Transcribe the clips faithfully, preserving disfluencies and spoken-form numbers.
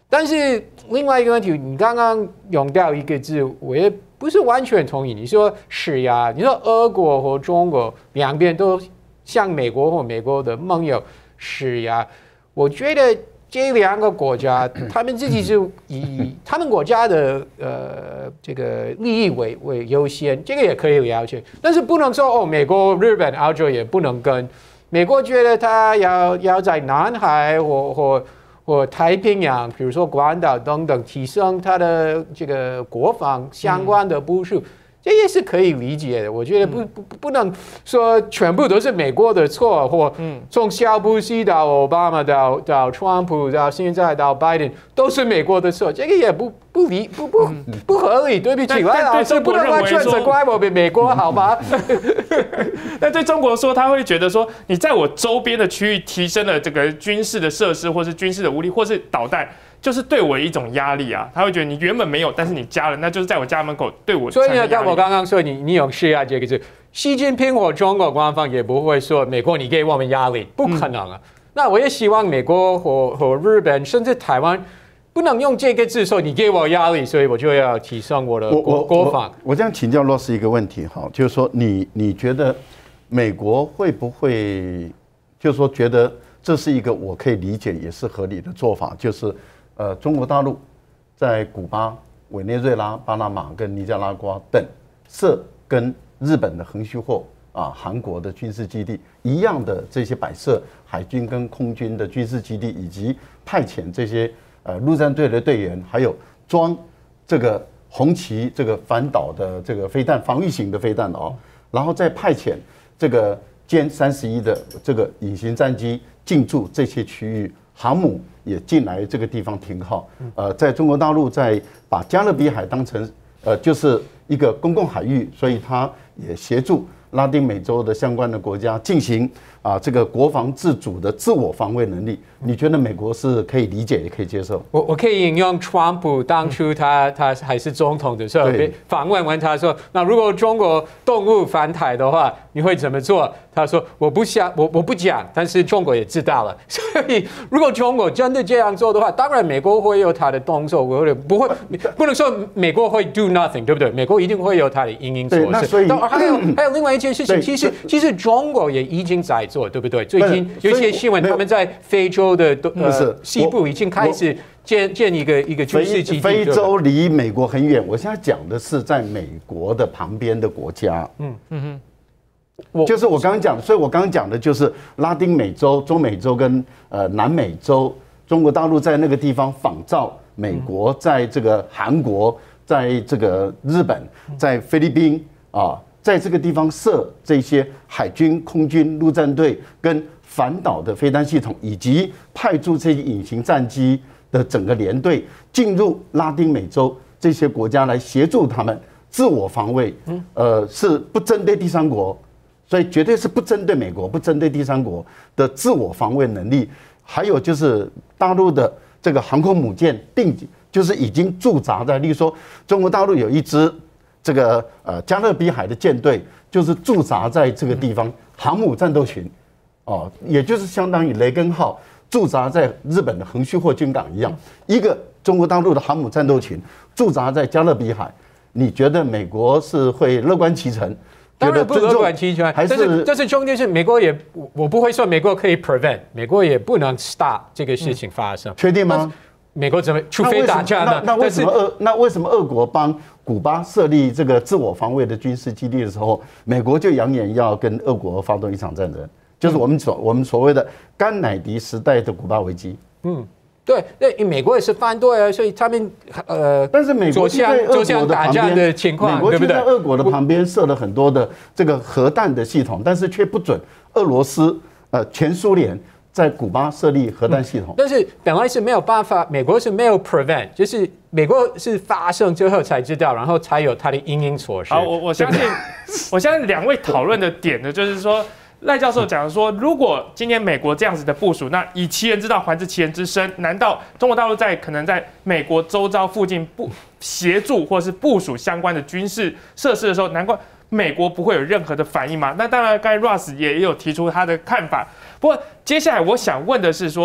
但是另外一个问题，你刚刚用到一个字，我也不是完全同意。你说施压，你说俄国和中国两边都向美国或美国的盟友施压，我觉得这两个国家，他们自己是以他们国家的呃这个利益为为优先，这个也可以了解。但是不能说哦，美国、日本、澳洲也不能跟。美国觉得他要要在南海或或或太平洋，比如说关岛等等，提升他的这个国防相关的部署。嗯，这也是可以理解的，我觉得不不不能说全部都是美国的错，或从小布希到奥巴马到到川普到现在到拜登都是美国的错，这个也不不理不不不合理，对不起，赖老师不能完全责怪我们美国，好吧？ 但对中国说，他会觉得说，你在我周边的区域提升了这个军事的设施，或是军事的武力，或是导弹。就是对我一种压力啊，他会觉得你原本没有，但是你加了，那就是在我家门口对我。 所以呢，我刚刚说你你用施压这个字，习近平或中国官方也不会说美国你给我们压力，不可能啊。嗯、那我也希望美国和和日本甚至台湾不能用这个字说你给我压力，所以我就要提升我的国国防。 我这样请教Ross一个问题哈，就是说你你觉得美国会不会就是说觉得这是一个我可以理解也是合理的做法，就是。呃，中国大陆在古巴、委内瑞拉、巴拿马跟尼加拉瓜等设跟日本的横须贺啊、韩国的军事基地一样的这些摆设海军跟空军的军事基地，以及派遣这些呃陆战队的队员，还有装这个红旗这个反导的这个飞弹防御型的飞弹哦，然后再派遣这个歼三十一的这个隐形战机进驻这些区域。航母也进来这个地方停靠，呃，在中国大陆在把加勒比海当成呃就是一个公共海域，所以它也协助拉丁美洲的相关的国家进行啊这个国防自主的自我防卫能力。你觉得美国是可以理解也可以接受？ 我我可以引用川普当初他他还是总统的时候访问问他说，那如果中国动武反台的话，你会怎么做？他说我不想我我不讲，但是中国也知道了。所以如果中国真的这样做的话，当然美国会有他的动作，或者不会不能说美国会 do nothing， 对不对？美国一定会有他的因应措施。 那所以还有还有另外一件事情，其实其实中国也已经在做，对不对？最近有些新闻，他们在非洲的呃西部已经开始建建一个一个军事基地。 非洲离美国很远，我现在讲的是在美国的旁边的国家。嗯嗯哼。就是我刚刚讲，所以我刚刚讲的就是拉丁美洲、中美洲跟呃南美洲，中国大陆在那个地方仿照美国，在这个韩国，在这个日本，在菲律宾啊，在这个地方设这些海军、空军、陆战队跟反导的飞弹系统，以及派驻这些隐形战机的整个连队进入拉丁美洲这些国家来协助他们自我防卫。呃，是不针对第三国。所以绝对是不针对美国，不针对第三国的自我防卫能力，还有就是大陆的这个航空母舰定，就是已经驻扎在，例如说中国大陆有一支这个呃加勒比海的舰队，就是驻扎在这个地方，航母战斗群，哦，也就是相当于雷根号驻扎在日本的横须贺军港一样，一个中国大陆的航母战斗群驻扎在加勒比海，你觉得美国是会乐观其成？ 当然不乐观其成，但是但是重点是美国也，我不会说美国可以 prevent， 美国也不能 stop 这个事情发生。 确定吗？ 美国怎么？除非打架呢？ 那为什么俄那为什么俄国帮古巴设立这个自我防卫的军事基地的时候，美国就扬言要跟俄国发动一场战争，就是我们所我们所谓的甘乃迪时代的古巴危机。嗯。 对，那美国也是反对啊，所以他们呃， 但是美国在俄国的旁边的情况， 美国就在俄国的旁边设了很多的这个核弹的系统，但是却不准俄罗斯呃前苏联在古巴设立核弹系统。 嗯、但是本来是没有办法，美国是没有 prevent， 就是美国是发生之后才知道，然后才有它的因应措施。 好，我我相信，我相信两位讨论的点呢，就是说。赖教授讲说，如果今天美国这样子的部署，那以其人之道还治其人之身，难道中国大陆在可能在美国周遭附近不协助或是部署相关的军事设施的时候，难怪美国不会有任何的反应吗？那当然，刚才 Ross 也有提出他的看法。不过接下来我想问的是说，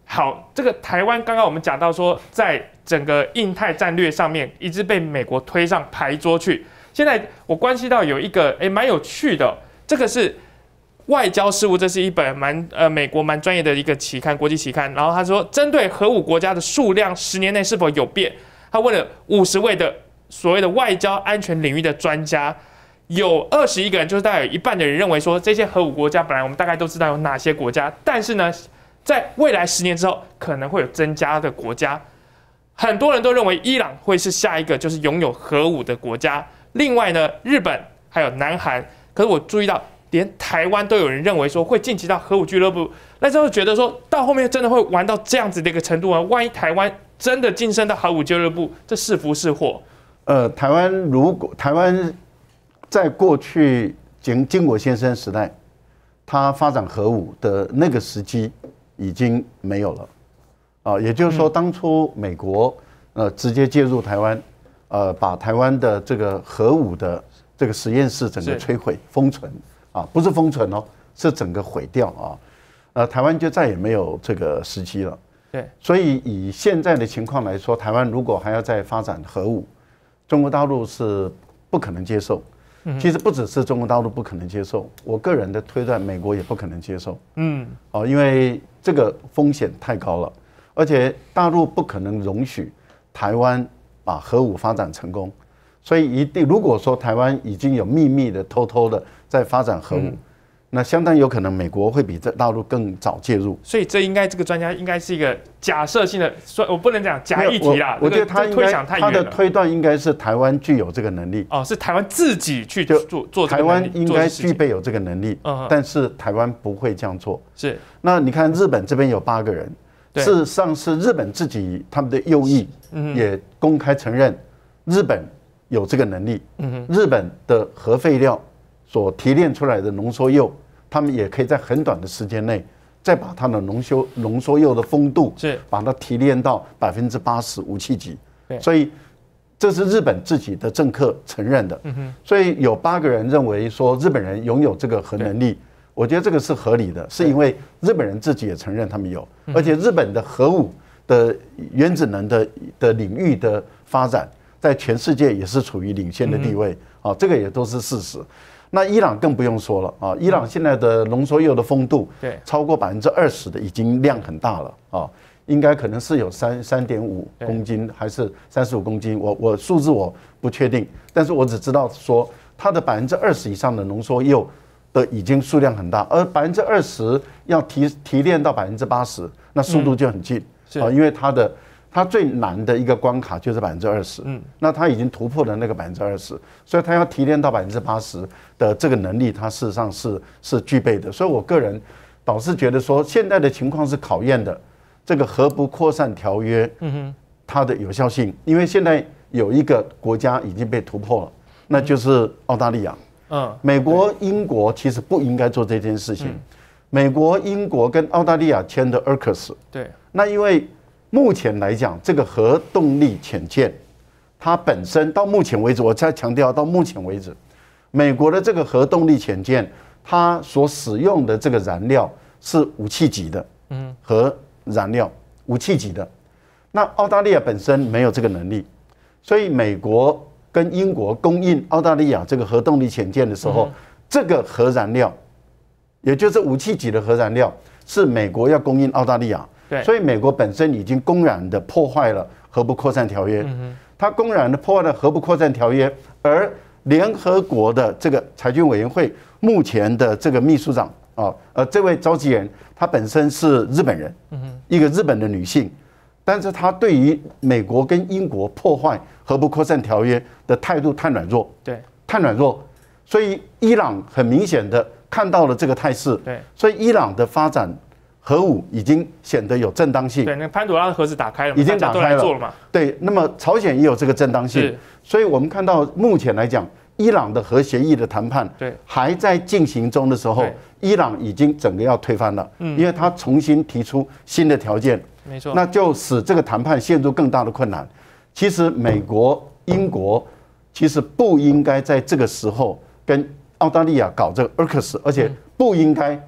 好，这个台湾刚刚我们讲到说，在整个印太战略上面一直被美国推上牌桌去。现在我关系到有一个诶蛮有趣的，这个是外交事务，这是一本蛮呃美国蛮专业的一个期刊，国际期刊。然后他说，针对核武国家的数量十年内是否有变，他问了五十位的所谓的外交安全领域的专家。有二十一个人，就是大概有一半的人认为说，这些核武国家本来我们大概都知道有哪些国家，但是呢，在未来十年之后可能会有增加的国家。很多人都认为伊朗会是下一个就是拥有核武的国家。另外呢，日本还有南韩，可是我注意到连台湾都有人认为说会晋级到核武俱乐部。那就觉得说到后面真的会玩到这样子的一个程度吗？万一台湾真的晋升到核武俱乐部，这是福是祸？ 呃，台湾如果台湾。在过去经经国先生时代，他发展核武的那个时机已经没有了，啊，也就是说，当初美国呃直接介入台湾，呃，把台湾的这个核武的这个实验室整个摧毁、封存啊，不是封存哦，是整个毁掉啊，呃，台湾就再也没有这个时机了。 对， 所以以现在的情况来说，台湾如果还要再发展核武，中国大陆是不可能接受。其实不只是中国大陆不可能接受，我个人的推断，美国也不可能接受。嗯，哦，因为这个风险太高了，而且大陆不可能容许台湾把核武发展成功，所以一定如果说台湾已经有秘密的、偷偷的在发展核武，嗯、那相当有可能美国会比这大陆更早介入。 所以这应该这个专家应该是一个假设性的，我不能讲假议题啦。 我, 我觉得他应该他的推断应该是台湾具有这个能力。 哦，是台湾自己去做做这个能力。 台湾应该具备有这个能力，嗯、但是台湾不会这样做。 是。 那你看日本这边有八个人，事实上是日本自己他们的右翼也公开承认日本有这个能力。嗯、日本的核废料所提炼出来的浓缩铀。他们也可以在很短的时间内，再把它的浓缩浓缩铀的丰度是把它提炼到百分之八十武器级，所以这是日本自己的政客承认的。嗯、所以有八个人认为说日本人拥有这个核能力，我觉得这个是合理的，是因为日本人自己也承认他们有，而且日本的核武的原子能的的领域的发展，在全世界也是处于领先的地位啊，这个也都是事实。那伊朗更不用说了啊！伊朗现在的浓缩铀的丰度，对，超过百分之二十的已经量很大了啊，应该可能是有三三点五公斤还是三十五公斤，我我数字我不确定，但是我只知道说它的百分之二十以上的浓缩铀的已经数量很大，而百分之二十要提提炼到百分之八十，那速度就很近啊，因为它的。它最难的一个关卡就是百分之二十，嗯，那它已经突破了那个百分之二十，所以它要提炼到百分之八十的这个能力，它事实上是是具备的。所以我个人倒是觉得说，现在的情况是考验的这个核不扩散条约，嗯哼，它的有效性，因为现在有一个国家已经被突破了，那就是澳大利亚。嗯，美国、英国其实不应该做这件事情。美国、英国跟澳大利亚签的 A U K U S， 对，那因为。目前来讲，这个核动力潜舰，它本身到目前为止，我再强调，到目前为止，美国的这个核动力潜舰，它所使用的这个燃料是武器级的，嗯，核燃料，武器级的。那澳大利亚本身没有这个能力，所以美国跟英国供应澳大利亚这个核动力潜舰的时候，这个核燃料，也就是武器级的核燃料，是美国要供应澳大利亚。所以美国本身已经公然的破坏了核不扩散条约，它公然的破坏了核不扩散条约，而联合国的这个裁军委员会目前的这个秘书长啊，呃，这位召集人，她本身是日本人，一个日本的女性，但是她对于美国跟英国破坏核不扩散条约的态度太软弱，对，太软弱，所以伊朗很明显的看到了这个态势，对，所以伊朗的发展。核武已经显得有正当性， 对，那潘朵拉的盒子打开了， 已经打开了， 了嘛？ 对，那么朝鲜也有这个正当性，所以我们看到目前来讲，伊朗的核协议的谈判，对，还在进行中的时候，伊朗已经整个要推翻了，嗯，因为他重新提出新的条件，没错，那就使这个谈判陷入更大的困难。其实美国、英国其实不应该在这个时候跟澳大利亚搞这个 A U K U S， 而且不应该。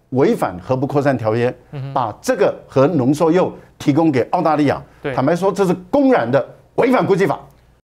违反核不扩散条约，把这个核浓缩铀提供给澳大利亚。坦白说，这是公然的违反国际法。